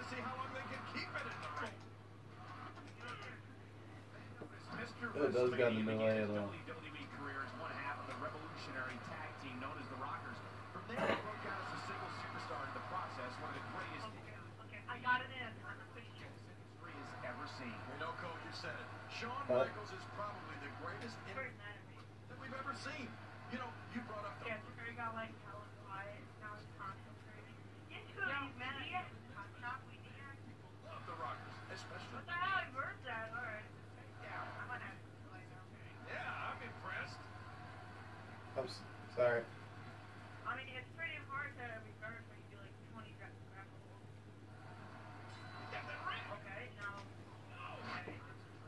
see how long they can keep it in the ring. It does got in the way though. WWE career as one half of the revolutionary tag team known as the Rockers. From there, he broke out as a single superstar in the process, one of the greatest. Okay, I got it in. I'm pretty sure. History has ever seen. You know, Cole, you said it. Shawn Michaels is probably the greatest that we've ever seen. You know, you brought up the. Yeah, Terry got like hella quiet. Now he's concentrating. Yeah, man, we need Love the Rockers, especially. What the hell? I heard that. All right. Yeah, I'm gonna have to play now. yeah, I'm impressed. I'm sorry. I mean, it's pretty hard to reverse when you do like 20 grapple. You got that ring. Okay, now. Okay.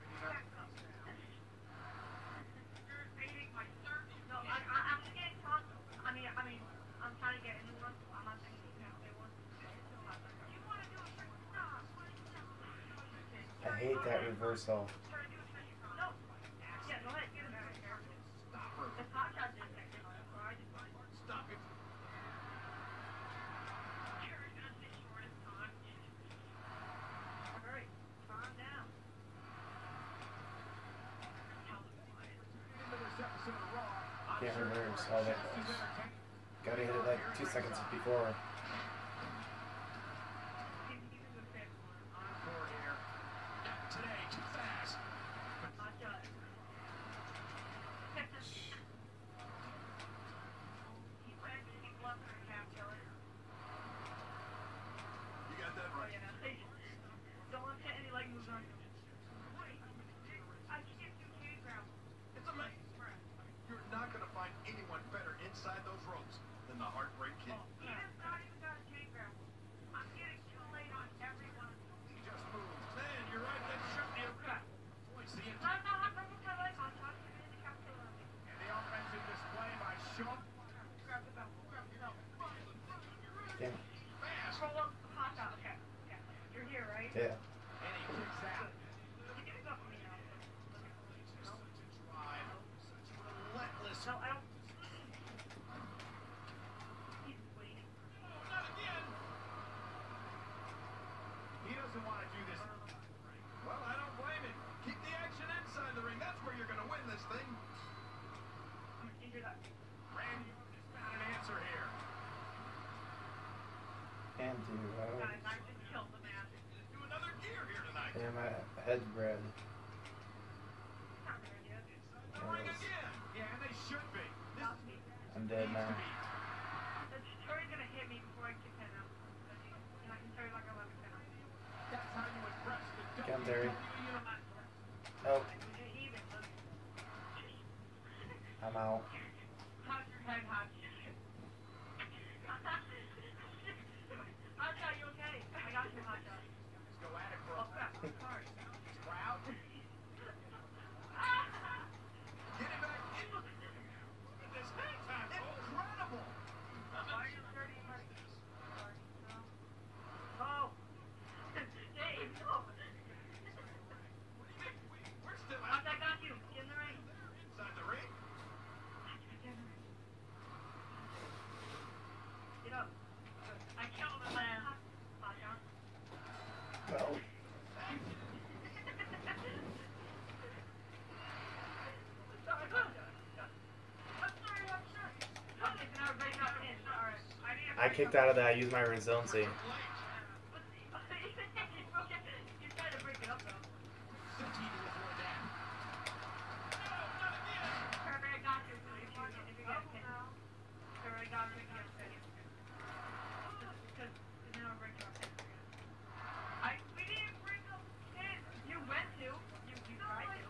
You're fading my third. No, I'm just getting caught. I mean, I'm trying to get in the one. I'm not saying you can't say one. You want to do a trick? No. I hate that reversal. No. Yeah, go ahead. Get it back. Stop her. The hot shot did that. I just want to. Stop it. Alright, calm down. This episode of Raw. I'm Can't sure reverse you're all that just as goes. entertained. Gotta hit it like 2 seconds before. Encore here. Today, too fast. Hot shot. Keep bluffing her, Cap Killer. You got that Oh, right. yeah. Don't want to hit any leg moves on you. I can get 2 K ground. It's amazing. You're not going to find anyone better inside those ropes than the Heartbreak Kid. He does not even got a K ground. I'm getting too late on everyone. He just moved. Man, you're right. That should be a cut. Boy, see it. I'm not my leg. I'm talking to the Cap Killer. And the offensive display by Shawn. Grab the belt. Grab the belt. Damn. Fast. Roll up the hot shot. Okay. Yeah. You're here, right? Yeah. And he kicks out. You can go for me now. Drive. Relentless. No, I don't. He's waiting. Oh, not again. He doesn't want to do this. Well, I don't blame him. Keep the action inside the ring. That's where you're going to win this thing. I'm gonna injure that. Randy has found an answer here. And do. Guys, I just killed the man. Do another gear here tonight. Damn, my head's red. Not there yet. The ring again. Yeah, and they should be. This Not me. I'm dead now. Terry's gonna hit me before I kick him out. And I can Terry like 11 out. That's how you impress the Come, Terry. WWE Universe. Oh, Even. I'm out. Hot your head, hot. Hot shot, you okay? I got you, hot shot. Let's go at it, Oh, bro. crap. Sorry. Crowd. Get it back in. Look at this hang time. Incredible. Why are you dirty, Marty? Oh. Dave, no. We're still Hot out shot, got you. Get in the ring. inside the ring. Get up. I killed him, man. Hot shot. Well, I kicked out of that. I used my resiliency. You tried to break it up, though. 15 to avoid that. No, not again. Trevor, I got you. If you get pinned. Trevor, I got you. If you get pinned. Because it's never break up. We didn't break up pin. You went to. You tried to.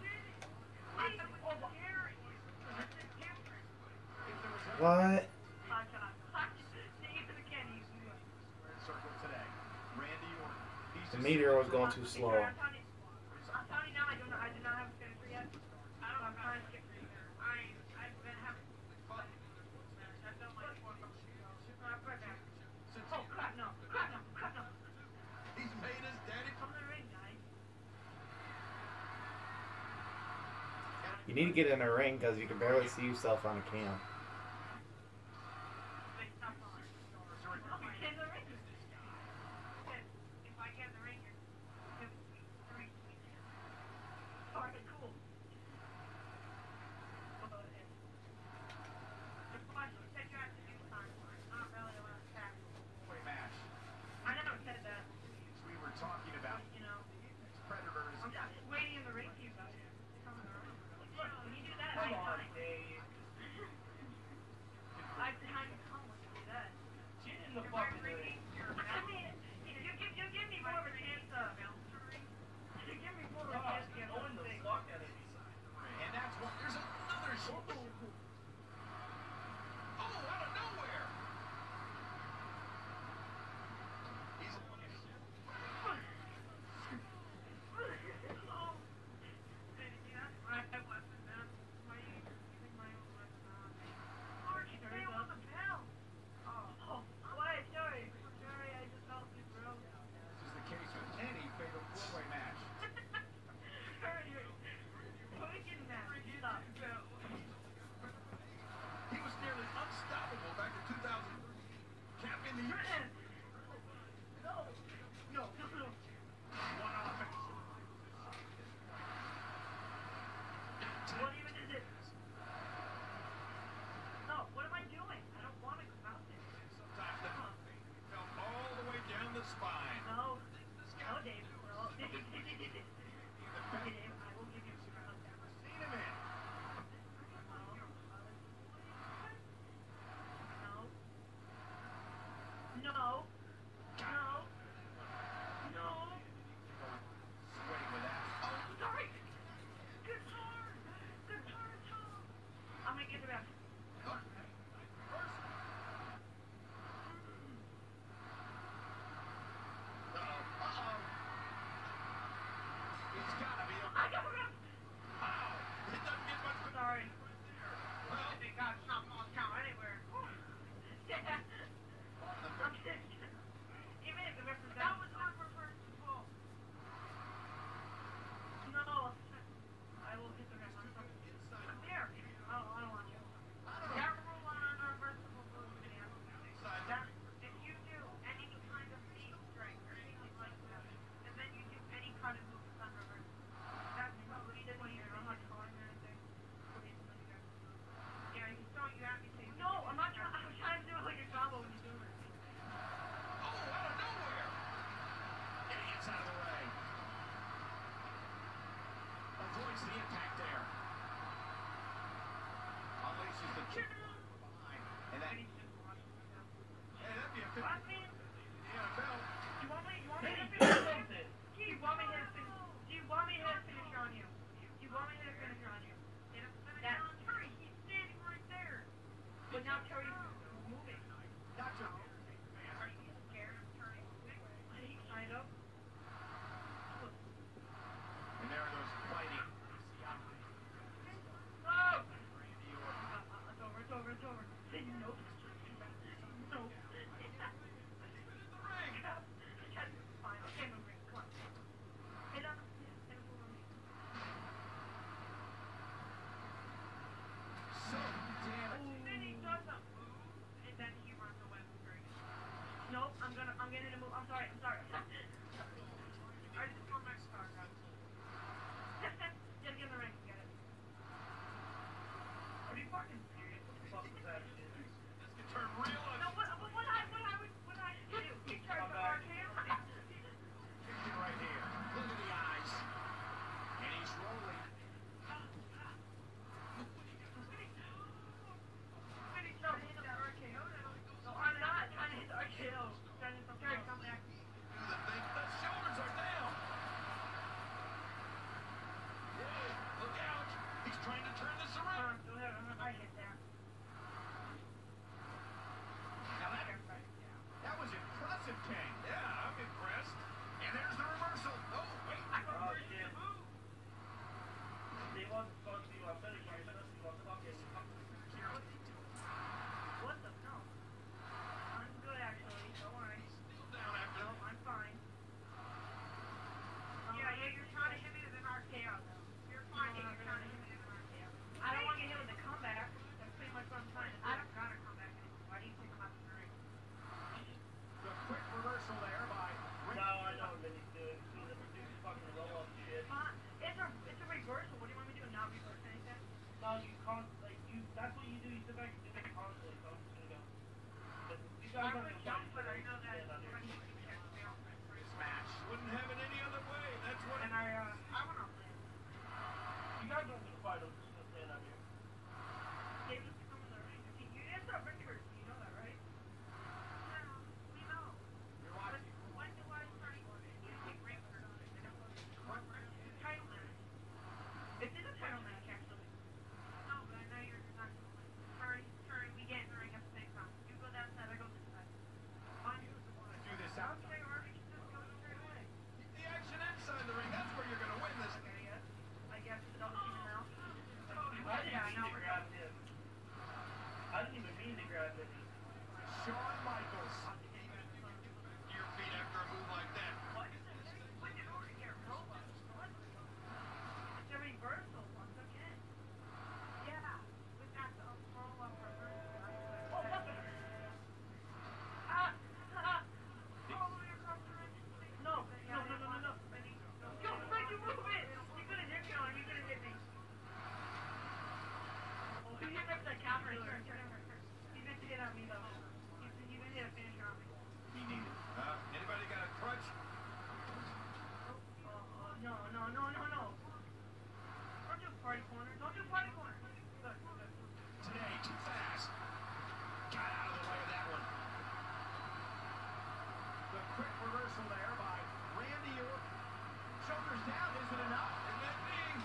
What? Hot shot. Stay to the candy. Squared circle today. Randy Orton. He's The just meteor was going too slow. I'm telling you now, I do not have a finisher yet. I'm trying to skip through. I've been having. I've done like 4 from right back. Oh, crap, no. Crap, no. Crap, no. He's made his daddy. Come to the ring, guys. You need to get in a ring because you can barely see yourself on a cam. Wait, stop calling. Get in the ring. If I get that? And he's just watching himself. Hey, that'd be a Well, I 50 mean, in the NFL. do you want me to Hey, finish? do something. Do you want me to finish? Do you want me to finish on you? Do you want me to finish on you? That Terry, he's standing right there. But now Terry's moving. Gotcha. Are you scared of Terry moving? Kind of. And there are those fighting. Oh! It's over, it's over, it's over. Nope. Nope. The ring. Fine, okay, move ring. Come on. Hey, look. Hey, move on me. So damn. Then he doesn't move, and then he runs away with Terry. Nope, I'm getting to move. I'm sorry. I just want my star, guys. Just get in the ring, get it. Are you fucking serious? What the fuck was that shit? This could turn real No, what I do? He tried to RKO me. Kicking right here. Look at the eyes. And he's rolling. No, he's an RKO. No, I'm not trying to hit the RKO. Terry, come back. Do the thing. The shoulders are down. Whoa, look out. He's trying to turn this around. Go ahead, I hit that. Now that was impressive, Kane. Yeah, I'm impressed. And there's the reversal. Oh, wait. Oh, shit. He wasn't supposed to be my finisher. He was supposed to be my fucking... What the? No. I'm good, actually. Don't worry. Still down after No, I'm fine. Yeah, you're trying to hit me with an RKO, though. You're fine. You're trying to hit me with an RKO. I don't want to get hit with a comeback. That's pretty much what I'm trying to do. I don't got a comeback anymore. Why do you think I'm out the ring? the quick reversal there by Rick. No, I know what he's doing. He's doing this fucking roll-up shit. It's a reversal. What do you want me to do? Not reverse anything? No, that's what you do. You sit back and do it constantly, so I'm just gonna go. But you guys I don't would have to jump, fight, but I know that stand under. when you catch me off my free. Smash. Wouldn't have it any other way. That's what. And I went on land. You guys don't need to fight, I'm just gonna stand out here. David to come in the ring. It's not Richard. You know that, right? No, we know. You're watching. When do I start using Richard on it? Title match. This is a title match, actually. No, but I know you're not going to win. Turn, we get in the ring at the same time. You go that side, I go this side. Mine is the one. Do this out. Okay, or we can just go straight away. Keep the action inside the ring. That's where you're going to win this. Okay, yes. I guess it's double team now. I didn't Yeah, mean now to we're grab him. I didn't even mean to grab him. Shawn Michaels. Your feet after a move like that. What? When did Orton get robots? What? It's a reversal once again. Yeah, we got the roll-up reversal. Oh, what the? Ah! All the way across the ring. No. Yo, Fred, you move it! You couldn't hit me on it. You couldn't hit me. Oh, he hit up the counter. He's meant to hit on me, though. He's meant to hit a finisher on me. He needed. Anybody got a crutch? No. Don't do party corner. Good. Today, too fast. Got out of the way of that one. The quick reversal there by Randy Orton. Shoulders down, is it enough? And then bing.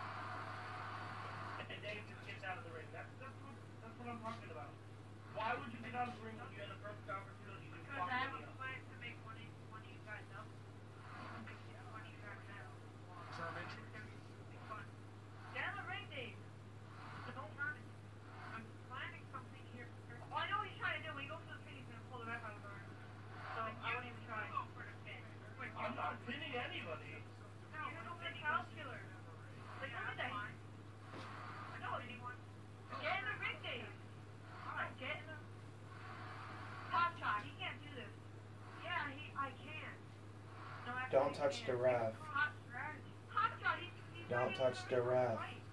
And Dave just gets out of the ring. That's what I'm talking about. Why would you get out of the ring when you had a perfect opportunity to Because fuck I have me a up? plan to make one of you guys up. One of you guys down. German. It's gonna be fun. Get in the ring, Dave. Don't run it. I'm planning something here. Oh, I know what he's trying to do. When he goes for the pin, he's gonna pull the ref out of the ring. So I won't even try. Go for the pin. I'm not pinning anybody. No, it's house killer. Like, look at that. No, anyone. Get in the ring, Dave. Alright, get in the... Hot shot. He can't do this. Yeah, I can. No, actually, Don't he touch can't. the ref. Hot strategy. Hot shot. He's Don't not touch even the ref. right.